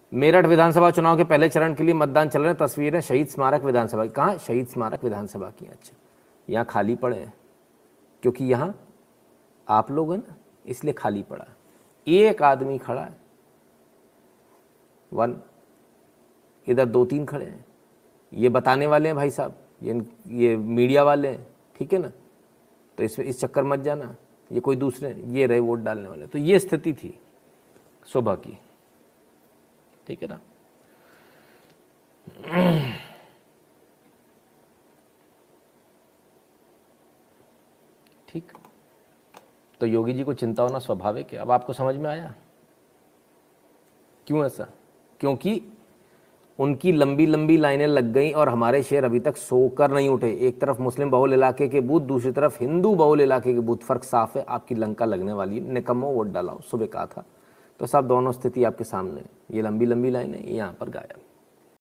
मेरठ विधानसभा चुनाव के पहले चरण के लिए मतदान चल रहे हैं। तस्वीरें शहीद स्मारक विधानसभा की। कहाँ? शहीद स्मारक विधानसभा की। अच्छा, यहाँ खाली पड़े हैं क्योंकि यहाँ आप लोग हैं ना, इसलिए खाली पड़ा। एक आदमी खड़ा है, वन, इधर 2-3 खड़े हैं। ये बताने वाले हैं भाई साहब, ये मीडिया वाले हैं, ठीक है ना, तो इसमें इस चक्कर मत जाना। ये कोई दूसरे, ये रहे वोट डालने वाले। तो ये स्थिति थी सुबह की, ठीक है ना। ठीक, तो योगी जी को चिंता होना स्वाभाविक है। अब आपको समझ में आया क्यों ऐसा? क्योंकि उनकी लंबी लंबी लाइनें लग गई और हमारे शेर अभी तक सोकर नहीं उठे। एक तरफ मुस्लिम बहुल इलाके के बूथ, दूसरी तरफ हिंदू बहुल इलाके के बूथ। फर्क साफ है, आपकी लंका लगने वाली है। निकम्मो वोट डालाओ, सुबह कहा था। तो साहब दोनों स्थिति आपके सामने, ये लंबी लंबी लाइनें यहाँ पर गायब।